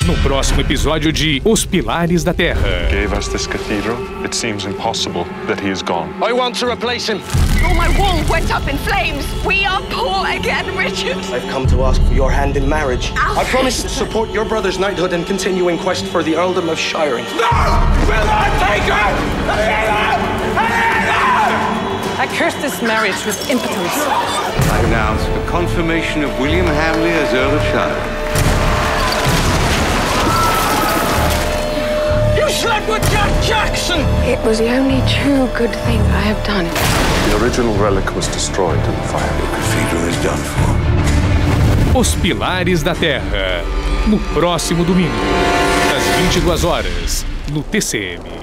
no próximo episódio de Os Pilares da Terra. Gave us this cathedral. It seems impossible that he is gone. I want to replace him. Oh, my wall went up in flames. We are poor again, Richard. I've come to ask for your hand in marriage. Alfred. I promise to support your brother's knighthood and continuing quest for the earldom of Shiring. No! Will not take her! I curse this marriage with impotence. I announce the confirmation of William Hamley as Earl of Shire. You slept with Jack Jackson! It was the only true good thing I have done. The original relic was destroyed in the fire. The cathedral is done for. Os Pilares da Terra, no próximo domingo, às 22 horas, no TCM.